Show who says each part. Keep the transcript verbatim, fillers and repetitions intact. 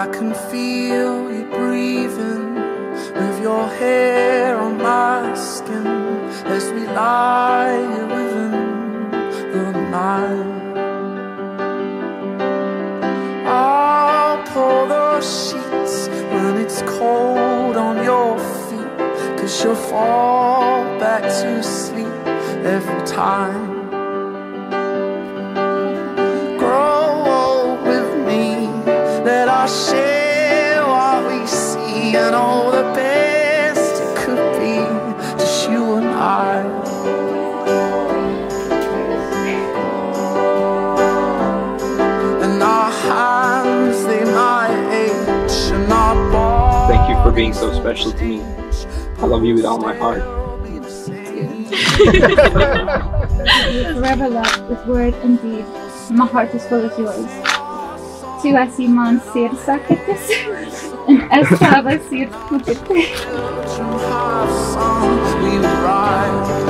Speaker 1: I can feel you breathing with your hair on my skin as we lie here within the night. I'll pull the sheets when it's cold on your feet, 'cause you'll fall back to sleep every time. Let us share what we see, and all the best it could be, just you and I. And our hands, they might ache, and our bodies.
Speaker 2: Thank you for being so special to me. I love you with all my heart.
Speaker 3: Forever love with word and deed. My heart is full of yours. Tu as iman ser saketes, and estava ser putete.
Speaker 1: We would ride